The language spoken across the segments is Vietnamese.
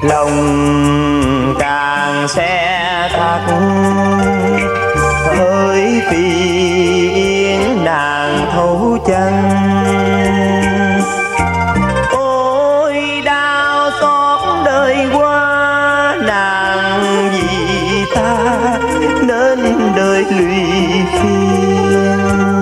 lòng càng sẽ thắt hỡi phiền nàng thấu chân. Ôi đau xót đời qua nàng vì ta nên đời lụy phiền.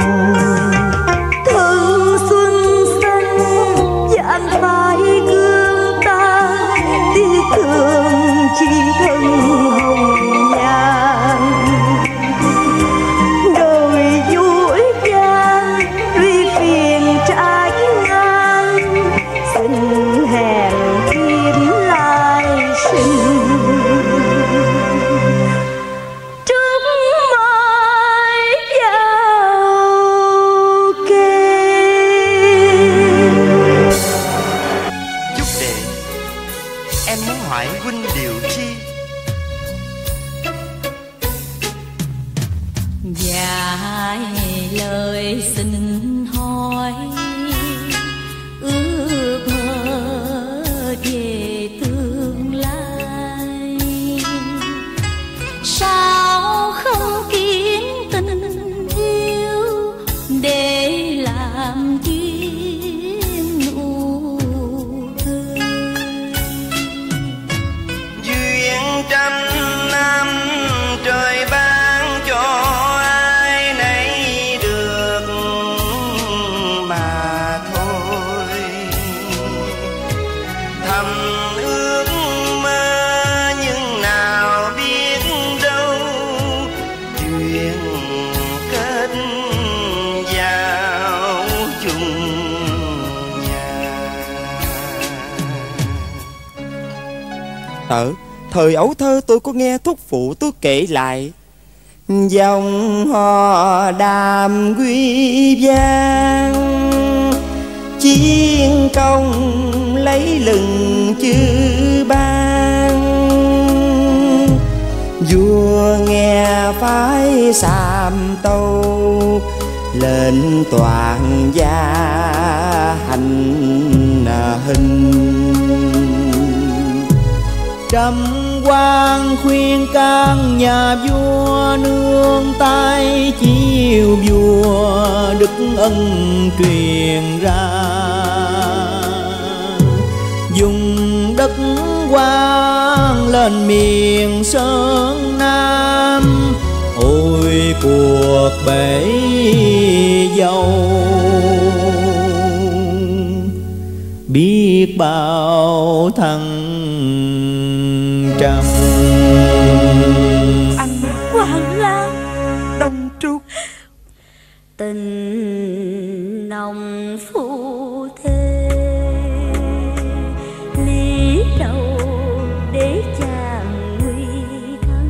Thân xuân xanh dạn phai gương ta tiếc thương chi thân hồng nhan. Đời vui vang tuy phiền trái ngang xin hẹn kiếp lại sinh. Trước mai vào kề. Chúc đệ, em muốn hỏi huynh điều chi? Dài lời xin hỏi ước mơ về tương lai. Sao không kiếm tình yêu để làm duyên nụ cười? Duyên trăm năm trời ban cho ai nấy được mà thôi. Thầm ước mơ nhưng nào biết đâu duyên kết giao chung nhà. Thời ấu thơ tôi có nghe thúc phụ tôi kể lại dòng hò đàm quy vang, chiến công lấy lừng chư ban. Vua nghe phái Sàm Tâu lên toàn gia hành hình. Trăm quan khuyên can nhà vua nương tay chiêu vua đức ân truyền ra. Dùng đất quan lên miền Sơn Nam ôi cuộc bể dâu. Biết bao thăng trầm. Anh Hoàng Lan Đông Trúc tình nồng phu thê lý đâu để chàng nguy thân.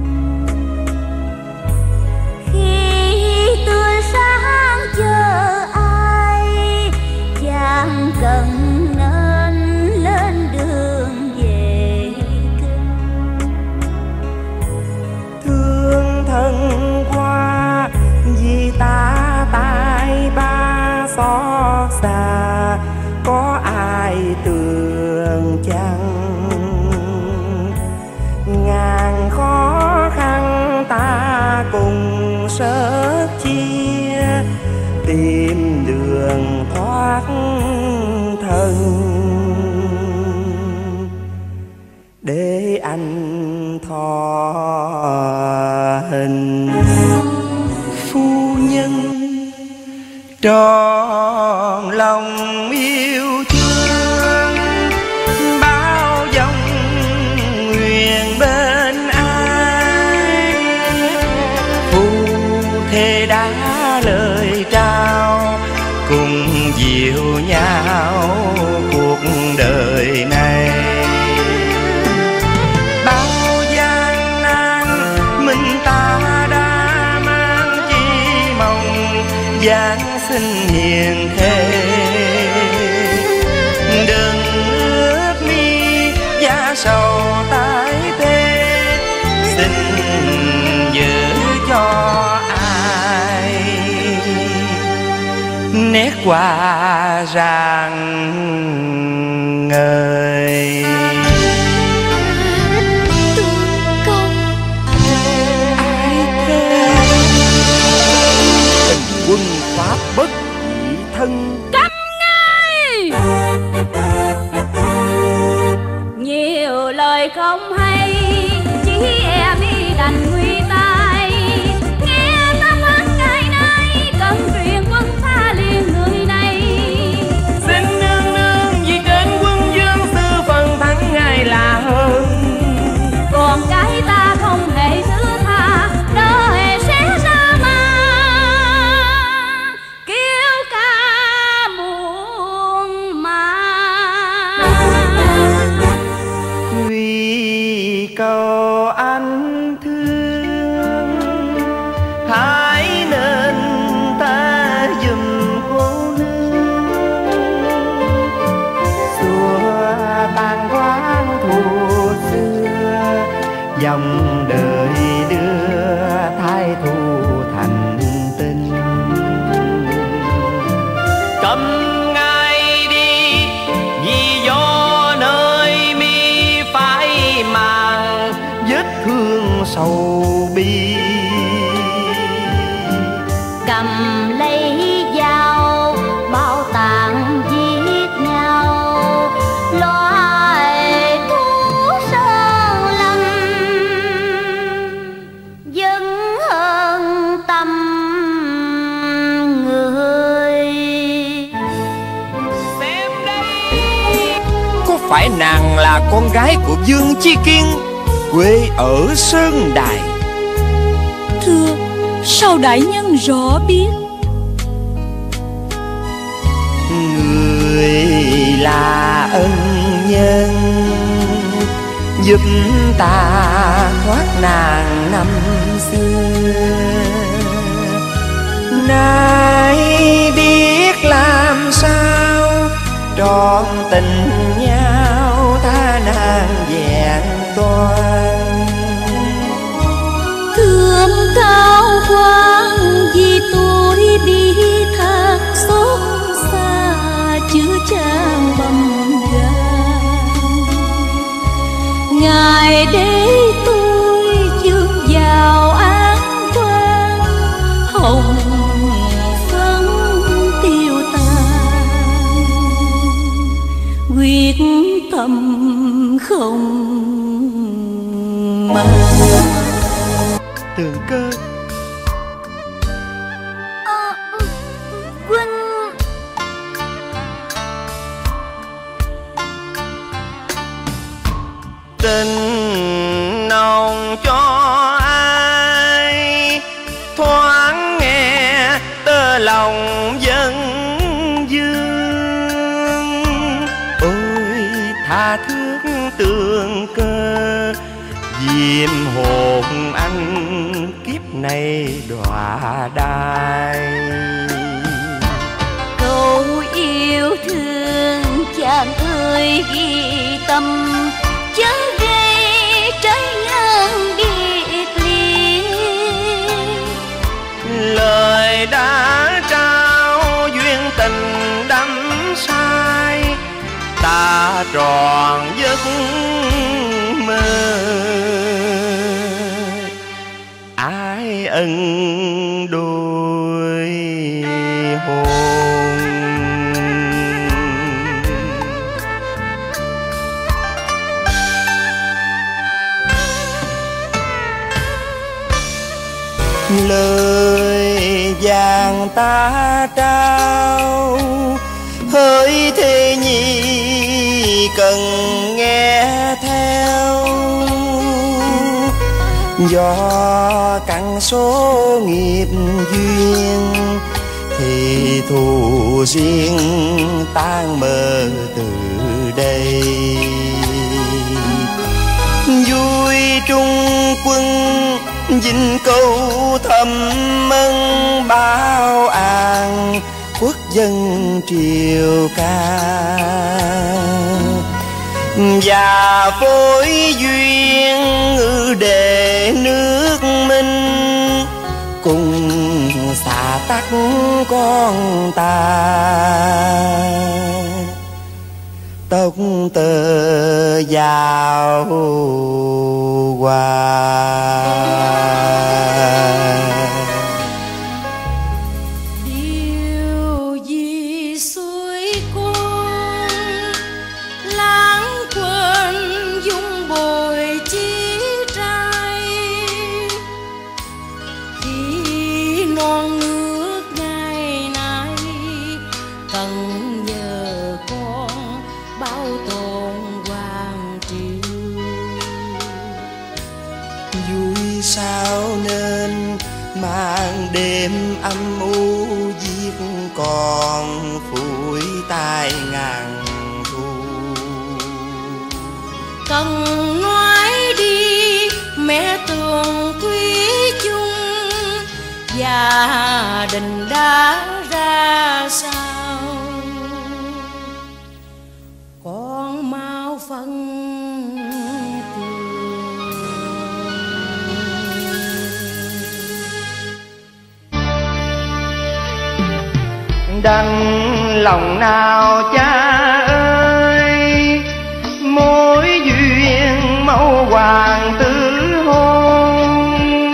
Khi tươi sáng chờ ai chàng cần nên lên đường về kinh. thương thân qua vì ta tai ba xót xa có ai tường chăng. Ngàn khó khăn ta cùng sớt chia tìm đường thoát thân. Để anh thọ hình phu nhân tròn lòng yêu thương bao dòng nguyện bên ai. Phu thê đã lời trao cùng dìu nhau cuộc đời này. Bao gian nan mình ta đã mang chi mong Giáng sinh hiền thề. Đừng ước mi giá sầu tái tê xin giữ cho ai. Nét quà rạng ngời. lời không hay, chỉ e mi đành nguy tai. Nghe ta phán ngày nay, cần truyền quân tha liền người này. Xin nương nương vì trên quân dương sư phần thắng ngài là hơn. Còn cái ta không hề thứ tha, đâu hề sẽ ra mà kêu ca muôn mà. Vì cầu anh thương, hãy nên ta dùm cô nương, xua tan quán thù xưa, dòng đời đưa thái thu thành tinh. Cầm ngài đi vì do nơi mi phải màng Vết thương sầu bi, Cầm lấy dao bao tàn giết nhau, loài thú sơn lâm dân hơn tâm người. xem đây. có phải nàng là con gái của Dương Chi Kiên, quê ở Sơn Đài? Thưa, sao đại nhân rõ biết? Người là ân nhân, giúp ta thoát nạn năm xưa. Nay biết làm sao trọn tình nhau, tha nàng vẹn toàn. Thương cao quan vì tôi đi thật xót xa, chứa chan bầm gan. Ngài để tôi dương vào an quan, hồng phấn tiêu tan, quyết tâm không mà. Tường Cơ, Huynh tình nồng cho ai thoáng nghe tơ lòng dân dương. Ôi tha thước Tường Cơ, diêm hồn anh kiếp này đọa đai. câu yêu thương chàng ơi ghi tâm, chớ gây trái ngang biệt ly. Lời đã trao duyên tình đắm say, ta tròn giấc mơ. Ai ân đôi hồn, lời vàng ta trao hỡi thế nhi cần nghe theo. Do căn số nghiệp duyên thì thù riêng tan mơ từ đây. Vui trung quân dinh câu thầm ân, bao an quốc dân triều ca. Và phối duyên để nước Minh, cùng xả tắc con ta. Tóc tơ vào hoa. Điều gì xuôi qua lãng quên dung bồn sao nên màn đêm âm u giết còn phủi tai ngàn thu. Cần nói đi mẹ tường quý chung, gia đình đã ra sao con mau phân đành lòng nào cha ơi, mối duyên mẫu hoàng tử hôn,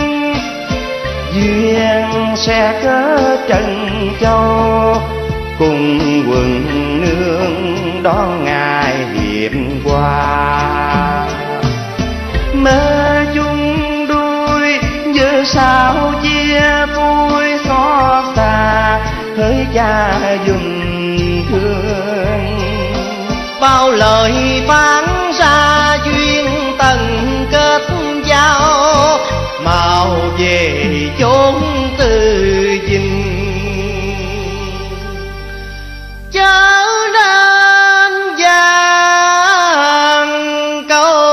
duyên sẽ cớ trần châu cùng quần nương đón ngày hiệp qua. Mơ chung đôi giờ sao chia vui xót xa, hỡi cha dùm thương. Bao lời phán ra duyên tần kết giao, mau về chốn từ dinh chớ nên gian câu.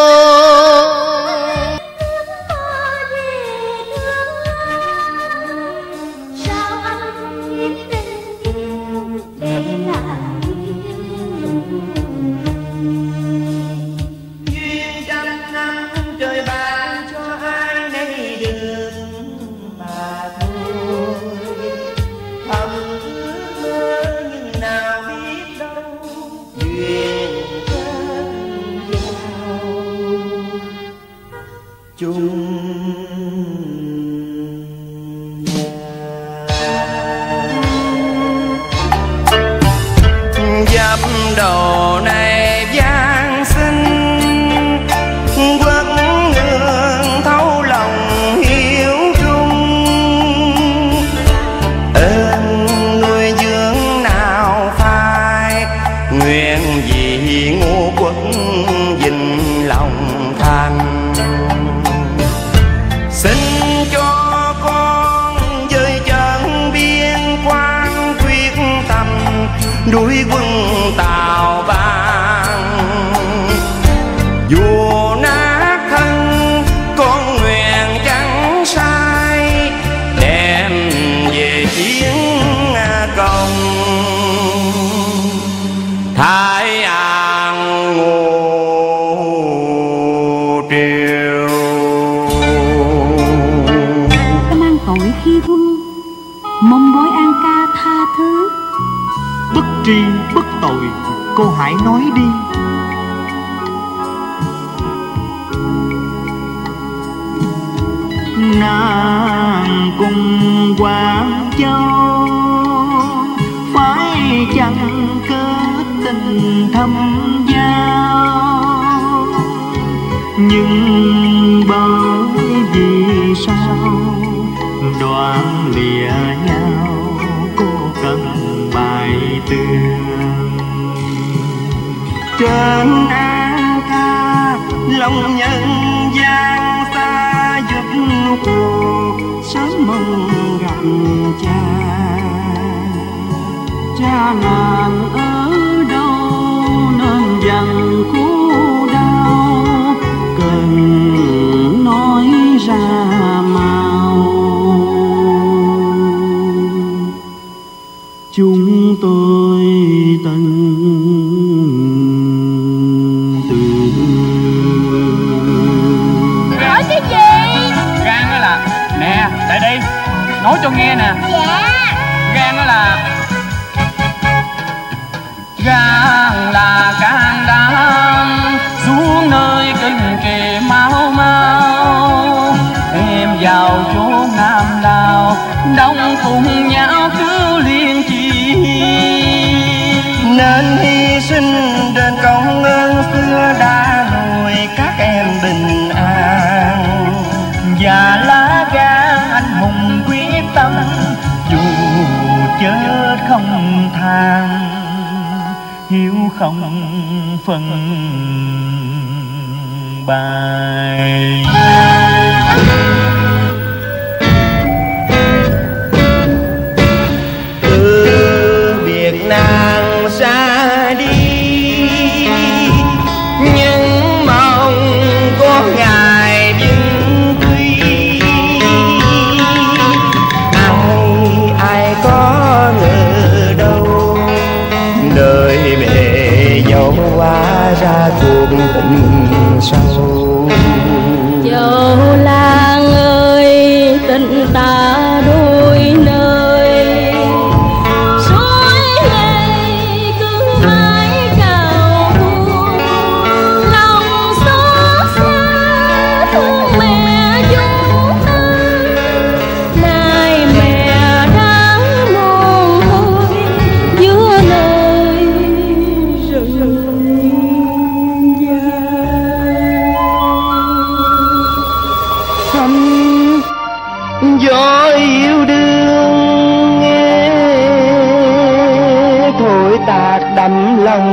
Dập đầu này Giáng sinh, quốc nương thấu lòng hiếu trung. Ơn nuôi dưỡng nào phai, nguyện vì ngũ quốc dình lòng thành. Xin cho con dời chân biên quan quyết tâm đuổi quân Tào Bang. Dù nát thân con nguyện chẳng sai, đem về chiến công Thái An Ngô Triều. Ta mang tội khi quân, mong bói An ca tha thứ. Bất tri bất tội, cô hãy nói đi. Nàng cùng Quảng Châu phải chăng kết tình thâm giao, nhưng bởi vì sao đoạn lìa nhau cô cần bài tường. Trên An ca lòng nhân gian xa giúp cô sớm mong gặp cha. Cha nàng ở đâu nên dằn khổ đau, cần nói ra mau. Chúng tôi tận từ. Nói cái gì? Gan đó là nè, lại đây nói cho nghe nè. Dạ. Gan đó là gan là can đảm xuống nơi kinh kỳ mau mau, em vào chốn Nam Lào đông cùng nhau cứu liên chi. Nên hy sinh đền công ơn xưa đã nuôi các em bình an, Và lá gan anh hùng quyết tâm dù chết không than, hiếu không phân bài. sầu. Châu Lan ơi, tình ta đôi nơi, suối nhây cứ mãi trào buồn, lòng xót xa thương mẹ chúng ta. Nay mẹ đang mòn thôi giữa nơi rừng già. Gió yêu đương nghe thổi tạt đậm lòng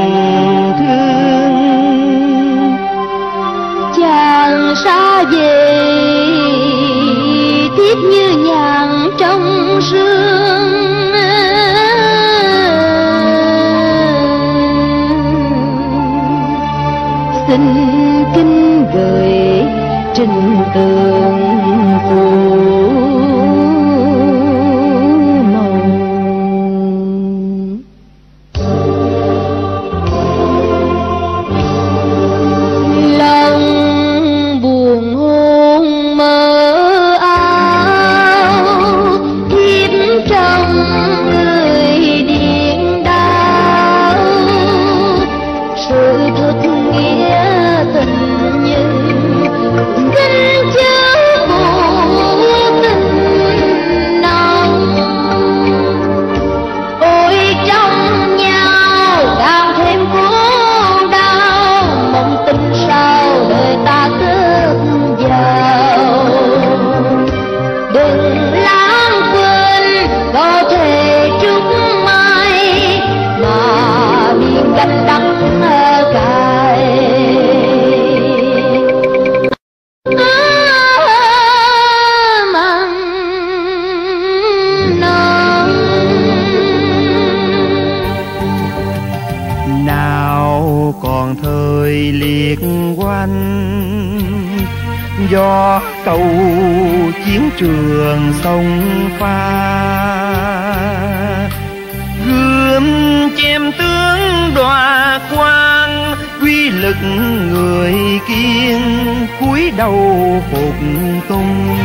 thương. Chàng xa về tiếc như nhàn trong sương, xin kính gửi trình tường phủ màu. Lòng buồn hôn mơ áo, thiếp trong người điên đau. Sự thật nghĩa tình như kinh chứa vô tình nồng. Ôi trong nhau càng thêm khổ đau, mong tình sao đời ta cất vào. Đừng lãng quên có thể trúc mai, mà miền gánh đắng cài. Nào còn thời liệt quanh, gió cầu chiến trường sông pha. Gươm chém tướng đoạt quan, quy lực người kiên cúi đầu phục tung.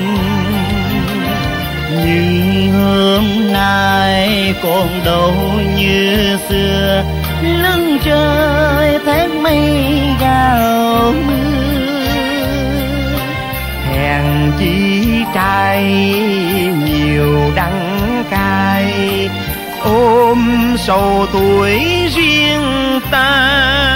Nhưng hôm nay còn đâu như xưa, lưng trời thét mây gào mưa. Hèn chi trai nhiều đắng cay, ôm sầu tuổi riêng ta.